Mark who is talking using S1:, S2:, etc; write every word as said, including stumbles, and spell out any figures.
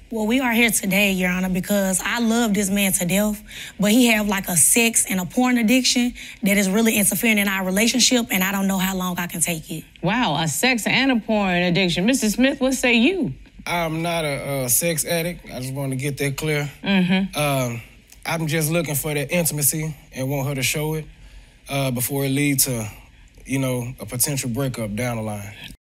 S1: Well, we are here today, Your Honor, because I love this man to death, but he have like a sex and a porn addiction that is really interfering in our relationship, and I don't know how long I can take it.
S2: Wow, a sex and a porn addiction. Mister Smith, what say you?
S3: I'm not a, a sex addict. I just want to get that clear.
S2: Mm-hmm.
S3: Um, I'm just looking for that intimacy and want her to show it uh, before it leads to, you know, a potential breakup down the line.